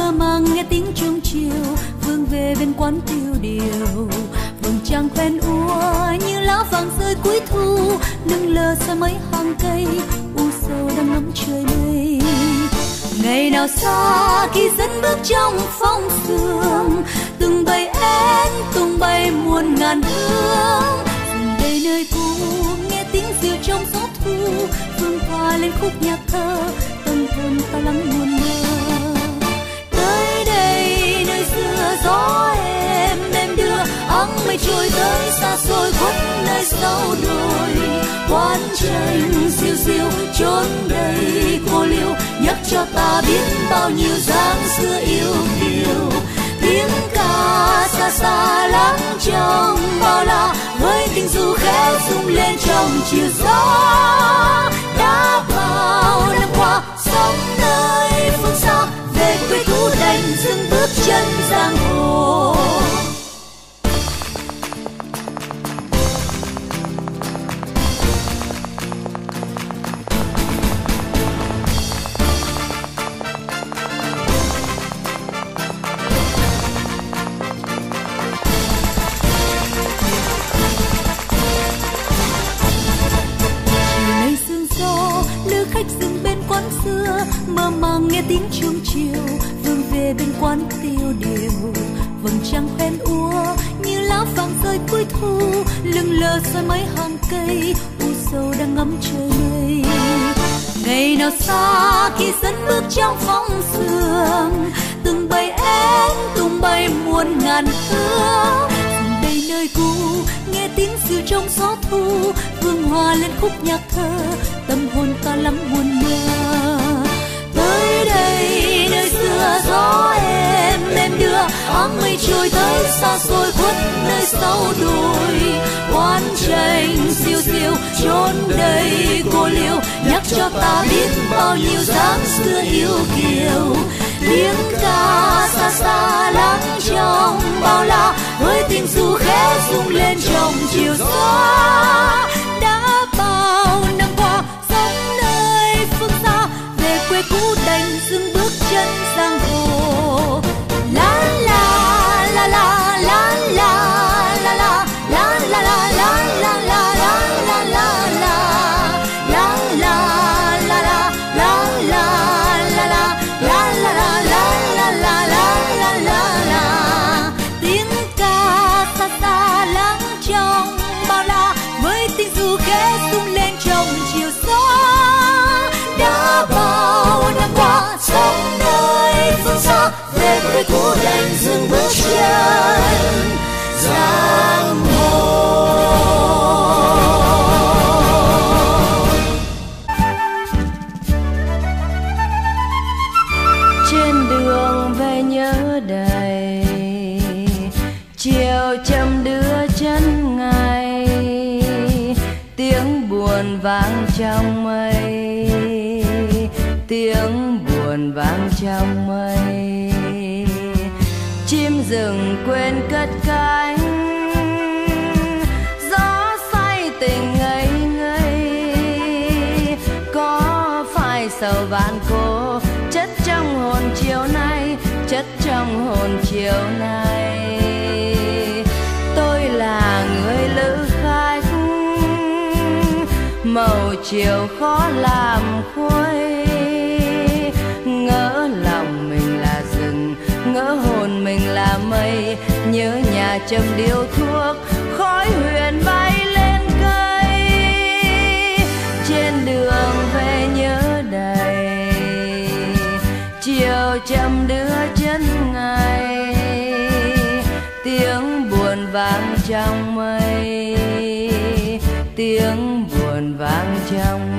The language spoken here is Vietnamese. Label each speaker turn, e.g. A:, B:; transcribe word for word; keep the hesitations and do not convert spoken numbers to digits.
A: mơ màng nghe tiếng chuông chiều, vương về bên quán tiêu điều. Vầng trăng quen úa như lá vàng rơi cuối thu, lưng lờ xa mấy hàng cây, u sầu đang ngắm trời mây. Ngày nào xa khi dẫn bước trong phong sương, từng bầy én tung bay muôn ngàn hương. Dừng đây nơi cũ nghe tiếng diều trong gió thu, vương hòa lên khúc nhạc thơ, tâm hồn ta lắng buồn mơ. Tới đây nơi xưa gió êm đêm đưa áng mây trôi tới xa xôi khuất nơi sâu đồi. Quán tranh siêu siêu chốn đầy cô liêu, nhắc cho ta biết bao nhiêu dáng xưa yêu kiều. Tiếng ca xa xa lắng trong bao la, với tình ru khẽ rung lên trong chiều gió. Đã bao năm qua sống nơi phương xa, về quê cũ đành dừng bước chân giang hồ. Khách dừng bên quán xưa, mơ màng nghe tiếng chuông chiều, vương về bên quán tiêu điều. Vầng trăng quen úa như lá vàng rơi cuối thu, lưng lờ soi mấy hàng cây, u sầu đang ngắm trời mây. Ngày nào xa khi dẫn bước trong phong sương, từng bầy én tung bay muôn ngàn hương. Dừng đây nơi cũ nghe tiếng diều trong gió thu, vương hòa lên khúc nhạc thơ, tâm hồn ta lắm buồn mơ. Tới đây nơi xưa gió êm êm đưa áng mây trôi tới xa xôi khuất nơi sâu đồi. Quán tranh siêu siêu chốn đầy cô liêu, nhắc cho ta biết bao nhiêu dáng xưa yêu kiều. Tiếng ca xa xa lắng trong bao la, với tình ru khẽ rung lên trong chiều gió. Đã bao năm qua sống nơi phương xa, về quê cũ đành dừng bước chân giang hồ. La la la la la la la la la la la la la la la la tung lên trong chiều gió. Đã bao năm qua sống nơi phương xa, về quê cũ đành dừng bước chân giang hồ.
B: Trên đường về nhớ đầy, chiều chậm đưa chân ngày, tiếng buồn vang trong mây, tiếng buồn vang trong mây. Chim rừng quên cất cánh, gió say tình ngây ngây. Có phải sầu vạn cố chất trong hồn chiều nay, chất trong hồn chiều nay. Tôi là người lữ khách, màu chiều khó làm khuây. Ngỡ lòng mình là rừng, ngỡ hồn mình là mây. Nhớ nhà châm điếu thuốc, khói huyền bay lên cây. Trên đường về nhớ đầy, chiều chậm đưa chân ngày, tiếng buồn vang trong mây, tiếng buồn vang trong